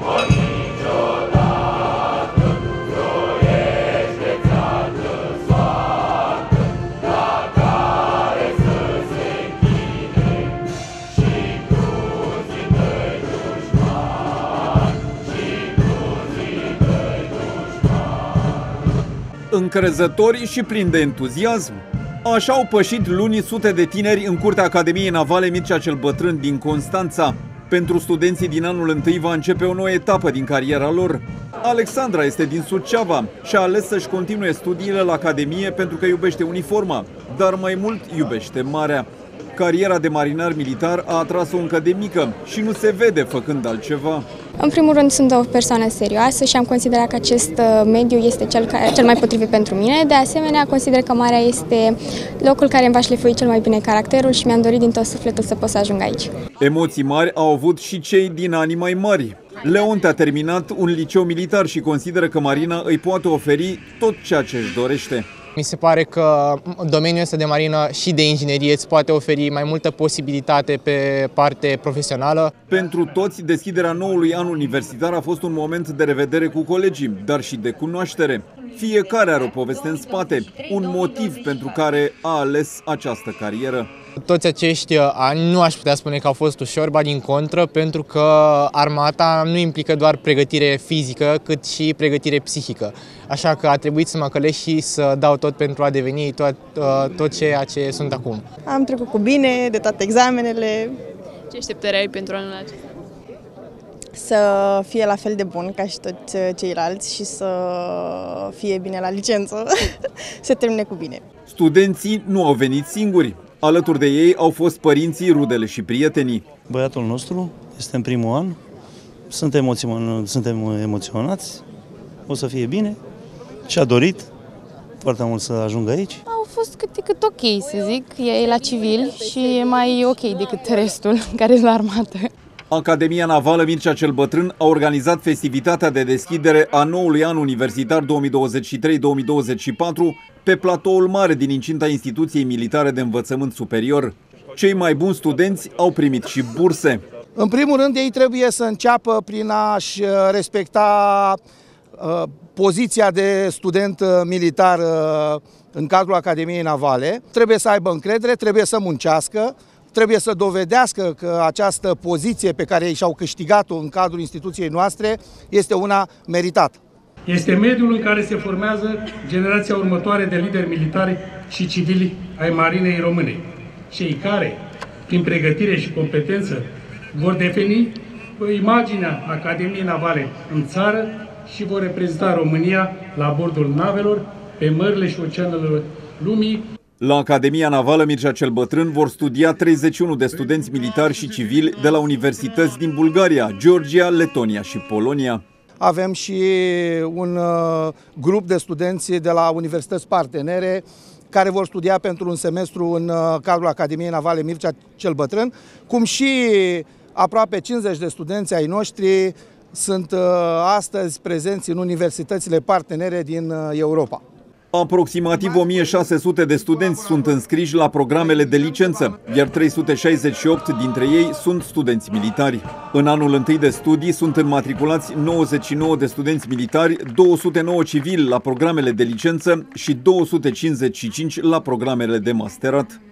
Încrezători și plini de entuziasm. Așa au pășit luni sute de tineri în curtea Academiei Navale Mircea cel Bătrân din Constanța. Pentru studenții din anul întâi va începe o nouă etapă din cariera lor. Alexandra este din Suceava și a ales să-și continue studiile la Academie pentru că iubește uniforma, dar mai mult iubește marea. Cariera de marinar militar a atras-o încă de mică și nu se vede făcând altceva. În primul rând, sunt o persoană serioasă și am considerat că acest mediu este cel mai potrivit pentru mine. De asemenea, consider că marea este locul care îmi va șlefui cel mai bine caracterul și mi-am dorit din tot sufletul să pot să ajung aici. Emoții mari au avut și cei din anii mai mari. Leonte a terminat un liceu militar și consideră că marina îi poate oferi tot ceea ce își dorește. Mi se pare că domeniul ăsta de marină și de inginerie îți poate oferi mai multă posibilitate pe parte profesională. Pentru toți, deschiderea noului an universitar a fost un moment de revedere cu colegii, dar și de cunoaștere. Fiecare are o poveste în spate, un motiv pentru care a ales această carieră. Toți acești ani nu aș putea spune că au fost ușor, ba din contră, pentru că armata nu implică doar pregătire fizică, cât și pregătire psihică. Așa că a trebuit să mă călesc și să dau tot pentru a deveni tot ceea ce sunt acum. Am trecut cu bine de toate examenele. Ce așteptări ai pentru anul acesta? Să fie la fel de bun ca și toți ceilalți și să fie bine la licență, să termine cu bine. Studenții nu au venit singuri. Alături de ei au fost părinții, rudele și prietenii. Băiatul nostru este în primul an, suntem emoționați, o să fie bine și a dorit foarte mult să ajungă aici. Au fost cât de cât ok, să zic, e la civil și e mai ok decât restul care e la armată. Academia Navală Mircea cel Bătrân a organizat festivitatea de deschidere a noului an universitar 2023-2024 pe platoul mare din incinta Instituției Militare de Învățământ Superior. Cei mai buni studenți au primit și burse. În primul rând, ei trebuie să înceapă prin a-și respecta poziția de student militar în cadrul Academiei Navale. Trebuie să aibă încredere, trebuie să muncească, trebuie să dovedească că această poziție pe care ei și-au câștigat-o în cadrul instituției noastre este una meritată. Este mediul în care se formează generația următoare de lideri militari și civili ai Marinei Române, cei care, prin pregătire și competență, vor defini imaginea Academiei Navale în țară și vor reprezenta România la bordul navelor, pe mările și oceanele lumii. La Academia Navală Mircea cel Bătrân vor studia 31 de studenți militari și civili de la universități din Bulgaria, Georgia, Letonia și Polonia. Avem și un grup de studenți de la universități partenere care vor studia pentru un semestru în cadrul Academiei Navale Mircea cel Bătrân, cum și aproape 50 de studenți ai noștri sunt astăzi prezenți în universitățile partenere din Europa. Aproximativ 1600 de studenți sunt înscriși la programele de licență, iar 368 dintre ei sunt studenți militari. În anul întâi de studii sunt înmatriculați 99 de studenți militari, 209 civili la programele de licență și 255 la programele de masterat.